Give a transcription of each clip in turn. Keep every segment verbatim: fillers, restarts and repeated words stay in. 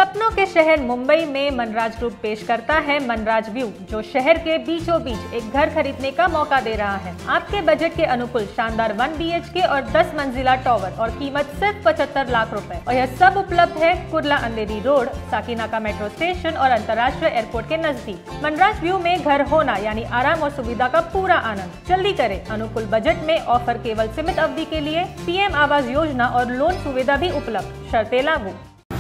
सपनों के शहर मुंबई में मनराज ग्रुप पेश करता है मनराज व्यू, जो शहर के बीचों बीच एक घर खरीदने का मौका दे रहा है। आपके बजट के अनुकूल शानदार वन बी एच के और दस मंजिला टॉवर और कीमत सिर्फ पचहत्तर लाख रुपए। और यह सब उपलब्ध है Kurla Andheri road, Sakinaka metro station और अंतर्राष्ट्रीय एयरपोर्ट के नजदीक। मनराज व्यू में घर होना यानी आराम और सुविधा का पूरा आनंद। जल्दी करें, अनुकूल बजट में ऑफर केवल सीमित अवधि के लिए। पीएम आवास योजना और लोन सुविधा भी उपलब्ध, शर्तें लागू।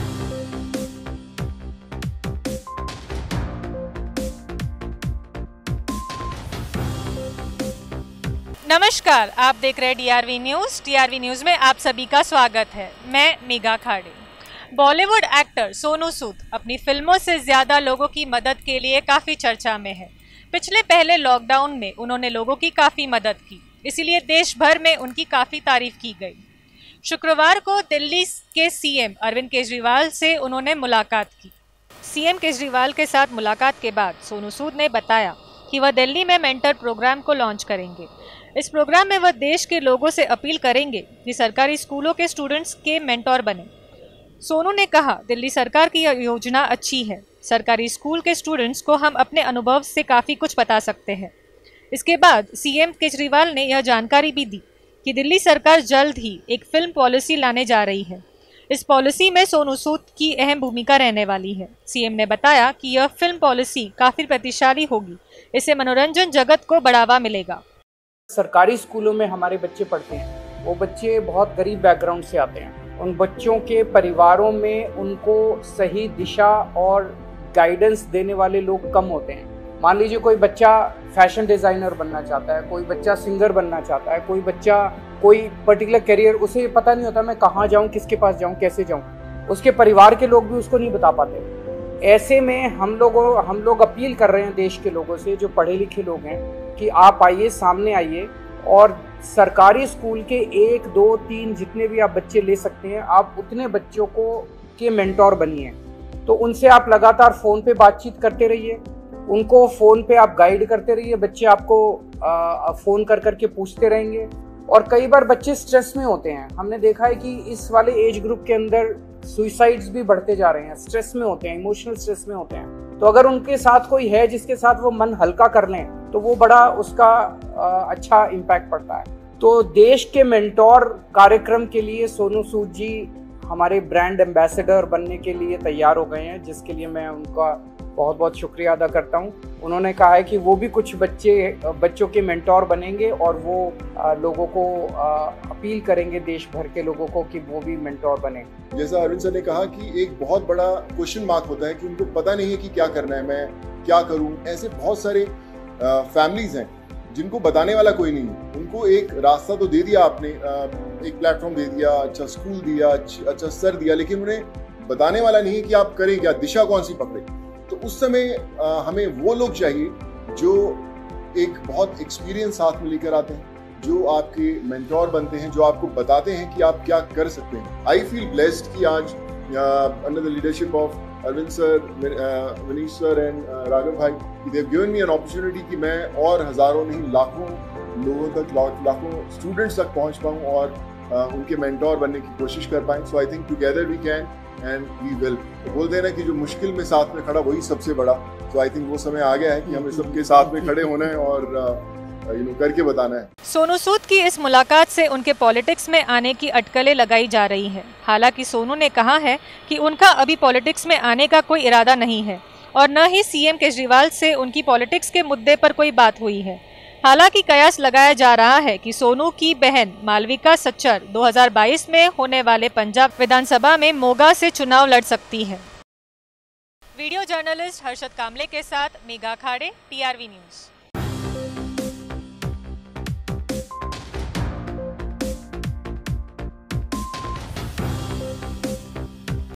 नमस्कार, आप देख रहे हैं टीआरवी न्यूज़। टीआरवी न्यूज़ में आप सभी का स्वागत है। मैं मेघा खाड़े। बॉलीवुड एक्टर सोनू सूद अपनी फिल्मों से ज़्यादा लोगों की मदद के लिए काफ़ी चर्चा में है। पिछले पहले लॉकडाउन में उन्होंने लोगों की काफ़ी मदद की, इसीलिए देश भर में उनकी काफ़ी तारीफ की गई। शुक्रवार को दिल्ली के सीएम अरविंद केजरीवाल से उन्होंने मुलाकात की। सीएम केजरीवाल के साथ मुलाकात के बाद सोनू सूद ने बताया कि वह दिल्ली में मेंटर प्रोग्राम को लॉन्च करेंगे। इस प्रोग्राम में वह देश के लोगों से अपील करेंगे कि सरकारी स्कूलों के स्टूडेंट्स के मेंटोर बने। सोनू ने कहा, दिल्ली सरकार की यह योजना अच्छी है। सरकारी स्कूल के स्टूडेंट्स को हम अपने अनुभव से काफ़ी कुछ बता सकते हैं। इसके बाद सीएम केजरीवाल ने यह जानकारी भी दी कि दिल्ली सरकार जल्द ही एक फिल्म पॉलिसी लाने जा रही है। इस पॉलिसी में सोनू सूद की अहम भूमिका रहने वाली है। सीएम ने बताया कि यह फिल्म पॉलिसी काफ़ी प्रतिशाली होगी। इससे मनोरंजन जगत को बढ़ावा मिलेगा। सरकारी स्कूलों में हमारे बच्चे पढ़ते हैं, वो बच्चे बहुत गरीब बैकग्राउंड से आते हैं। उन बच्चों के परिवारों में उनको सही दिशा और गाइडेंस देने वाले लोग कम होते हैं। मान लीजिए कोई बच्चा फैशन डिज़ाइनर बनना चाहता है, कोई बच्चा सिंगर बनना चाहता है, कोई बच्चा कोई पर्टिकुलर करियर, उसे पता नहीं होता मैं कहाँ जाऊँ, किसके पास जाऊँ, कैसे जाऊँ। उसके परिवार के लोग भी उसको नहीं बता पाते। ऐसे में हम लोगों हम लोग अपील कर रहे हैं देश के लोगों से, जो पढ़े लिखे लोग हैं, कि आप आइए, सामने आइए और सरकारी स्कूल के एक दो तीन जितने भी आप बच्चे ले सकते हैं, आप उतने बच्चों को के मेंटोर बनिए। तो उनसे आप लगातार फ़ोन पे बातचीत करते रहिए, उनको फ़ोन पे आप गाइड करते रहिए। बच्चे आपको आ, फ़ोन कर करके पूछते रहेंगे। और कई बार बच्चे स्ट्रेस में होते हैं। हमने देखा है कि इस वाले एज ग्रुप के अंदर सुइसाइड्स भी बढ़ते जा रहे हैं। स्ट्रेस में होते हैं, इमोशनल स्ट्रेस में होते हैं। तो अगर उनके साथ कोई है जिसके साथ वो मन हल्का कर लें, तो वो बड़ा उसका आ, अच्छा इम्पैक्ट पड़ता है। तो देश के मेंटोर कार्यक्रम के लिए सोनू सूद जी हमारे ब्रांड एम्बेसडर बनने के लिए तैयार हो गए हैं, जिसके लिए मैं उनका बहुत बहुत शुक्रिया अदा करता हूं। उन्होंने कहा है कि वो भी कुछ बच्चे बच्चों के मेंटोर बनेंगे और वो आ, लोगों को आ, अपील करेंगे, देश भर के लोगों को, कि वो भी मेंटोर बने। जैसा अरविंद सर ने कहा कि एक बहुत बड़ा क्वेश्चन मार्क होता है कि उनको पता नहीं है कि क्या करना है, मैं क्या करूं। ऐसे बहुत सारे फैमिलीज हैं जिनको बताने वाला कोई नहीं है। उनको एक रास्ता तो दे दिया आपने, एक प्लेटफॉर्म दे दिया, अच्छा स्कूल दिया, अच्छा सर दिया, लेकिन उन्हें बताने वाला नहीं है कि आप करें क्या, दिशा कौन सी पकड़े। तो उस समय हमें वो लोग चाहिए जो एक बहुत एक्सपीरियंस साथ में लेकर आते हैं, जो आपके मेंटोर बनते हैं, जो आपको बताते हैं कि आप क्या कर सकते हैं। आई फील ब्लेस्ड कि आज under the leadership of Arvind sir, Manish sir and Raghav भाई, they have given me an opportunity कि मैं और हजारों नहीं लाखों लोगों तक, लाखों स्टूडेंट्स तक पहुंच पाऊं और uh, उनके मेंटोर बनने की कोशिश कर पाएं। So I think together we can and we will. तो बोल देना कि जो मुश्किल में साथ में खड़ा वही सबसे बड़ा। तो आई थिंक वो समय आ गया है कि हमें सबके साथ में खड़े होना है और uh, यू नो करके बताना है। सोनू सूद की इस मुलाकात से उनके पॉलिटिक्स में आने की अटकलें लगाई जा रही हैं। हालांकि सोनू ने कहा है कि उनका अभी पॉलिटिक्स में आने का कोई इरादा नहीं है और न ही सीएम केजरीवाल से उनकी पॉलिटिक्स के मुद्दे पर कोई बात हुई है। हालांकि कयास लगाया जा रहा है कि सोनू की बहन मालविका सच्चर दो हज़ार बाईस में होने वाले पंजाब विधानसभा में मोगा से चुनाव लड़ सकती है। वीडियो जर्नलिस्ट हर्षद कामले के साथ मेघा खाड़े, टीआरवी न्यूज़।